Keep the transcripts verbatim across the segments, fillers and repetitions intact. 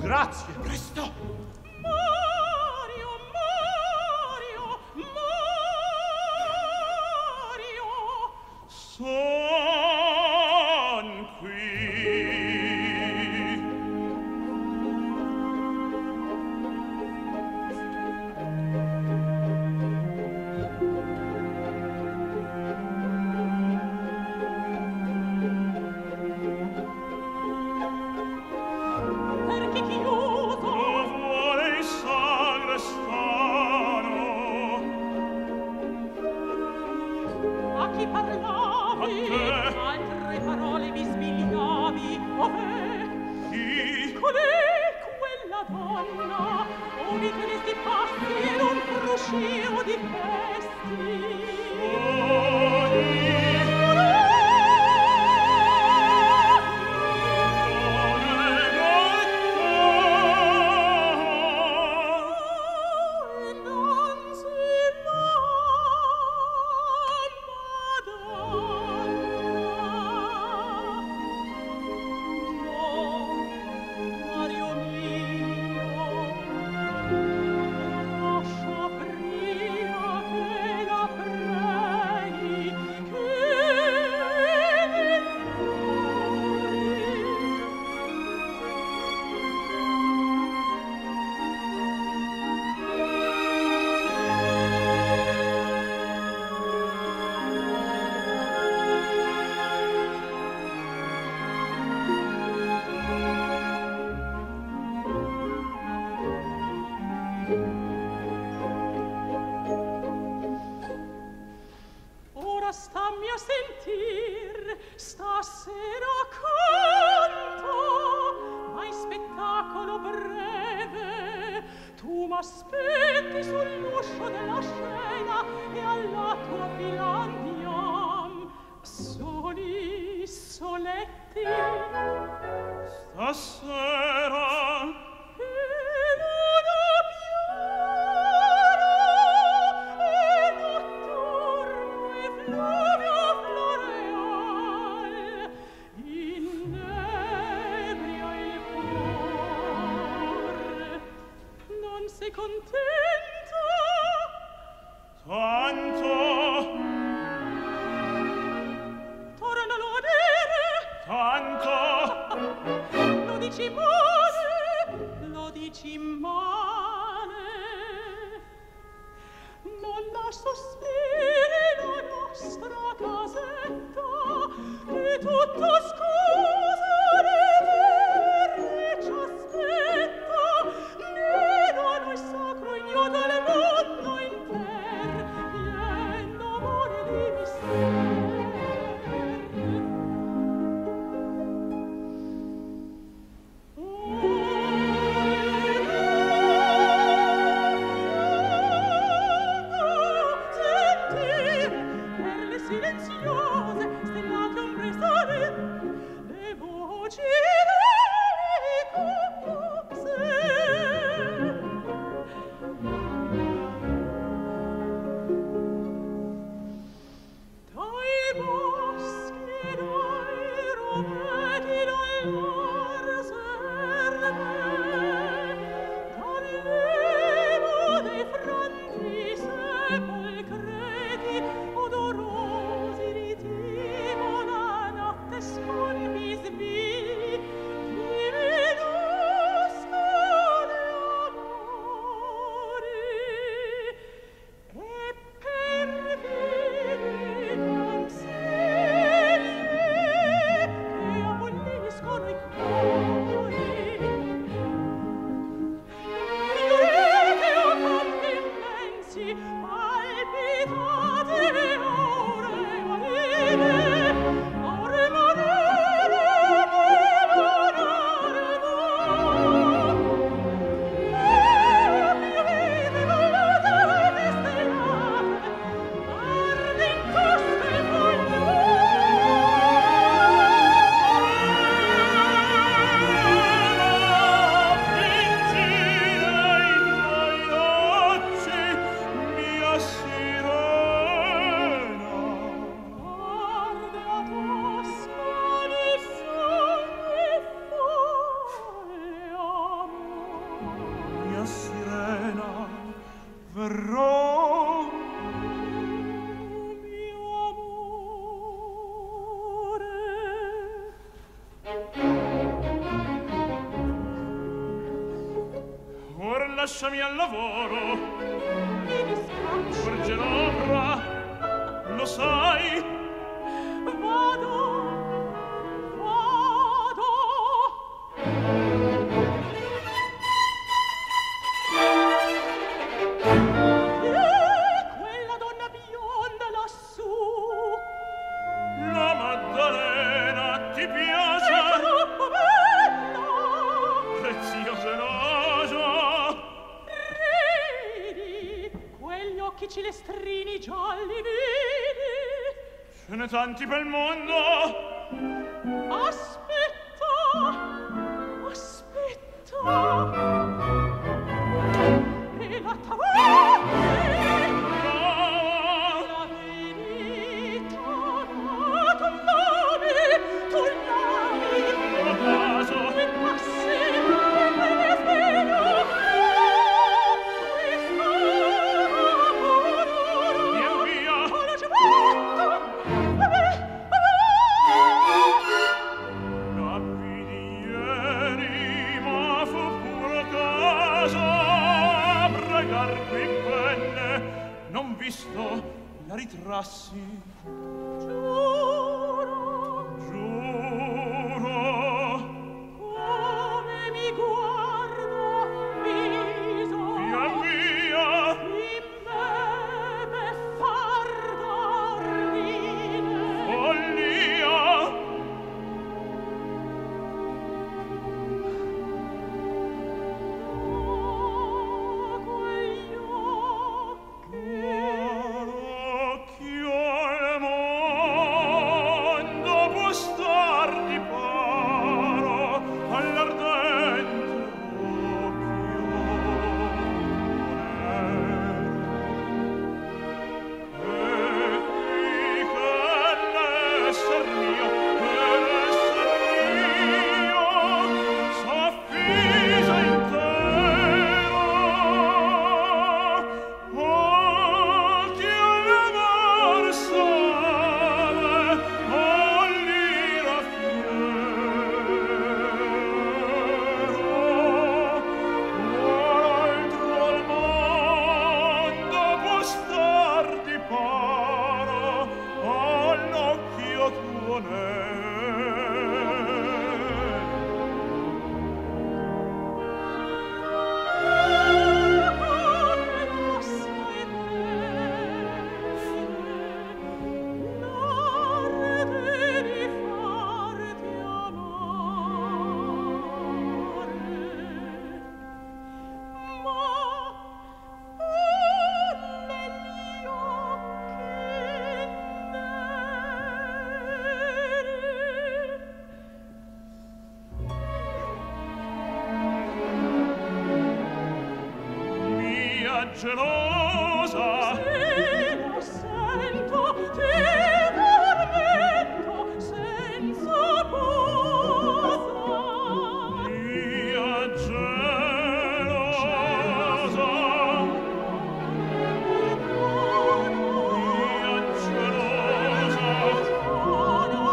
Grazie, presto! Mario, Mario, Mario! Son qui. Perché chiuso? Lo vuole il sagrestano. A chi parlavi? A te. Altre parole mi svigliavi. Ove? Chi? Qual è quella donna? Udite questi passi e non fruscio di festi. Soli. Mario mio, lascia pria che la preghi, che ne Ora stammi a sentir, stasera canto, ma in spettacolo breve. Tu m'aspetti sull'uscio della scena e alla tua villa andiam, soli, soletti. Stasera. E non abbiamo e notturno e fluvio floreal, innebria il cuore. Non sei contento? Tanto. Tornalo a dire. Tanto. Lo dici male, lo dici male. Non la sospiri la nostra casetta, che tutto scusa le guerre ci aspetta, né da noi sacro ignoto il mondo inter, pien d'amore di misteri. verrò. Mio amore. Ora lasciami al lavoro. Mi dispiace. Porgerò ora, lo sai. Vado, vado. E quella donna bionda lassù. La Maddalena ti È piace? troppo bella. Preziosa naso. Ridi, quegli occhi cilestrini gialli vidi. Ce n'è tanti pel mondo. Aspetta, aspetta. E la tavolini, la verità, tu l'ami, tu l'ami. A caso. E passi, e ne sveglio. Questa amore. Via, via. Ora ci metto. La vidi ieri, ma fu puro caso. A pregar qui venne, non visto, la ritrassi. Giuro, Giuro. come mi guarda viso. Via, via. In me beffarda ordine. Follia. Oh, quegli occhi. L'occhio al mondo può star di paro all'ardente occhio. E qui che l'esser mio, che l'esser mio s'affisa intero. Occhio all'amor sale, all'ira fiero. Altro al mondo può star di paro all'occhio tuo nero. Mia gelosa, Se lo sento, ti tormento senza posa. mia gelosa, mia gelosa.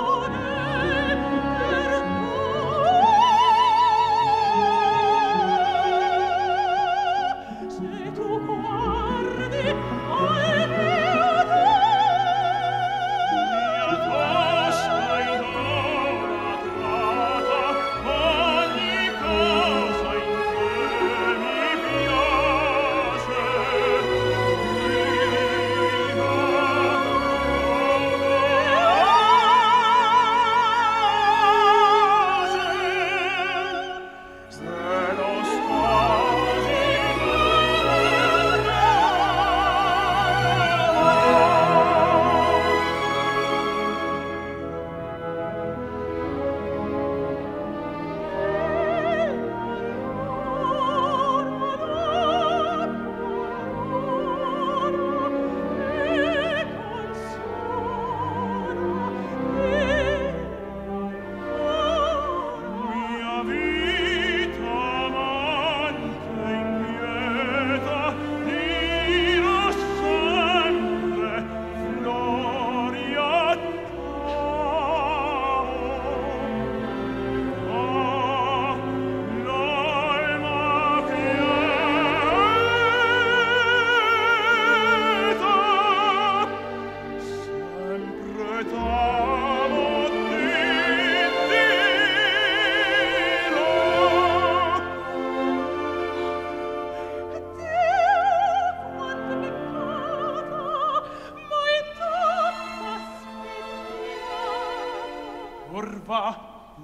Se tu qua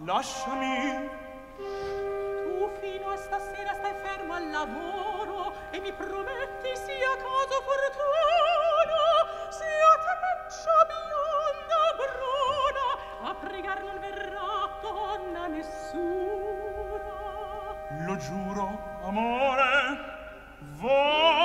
lasciami. Tu fino a stasera stai fermo al lavoro e mi prometti sia caso fortuna, sia treccia bionda bruna, a pregar non verrà donna nessuna. Lo giuro, amore, voi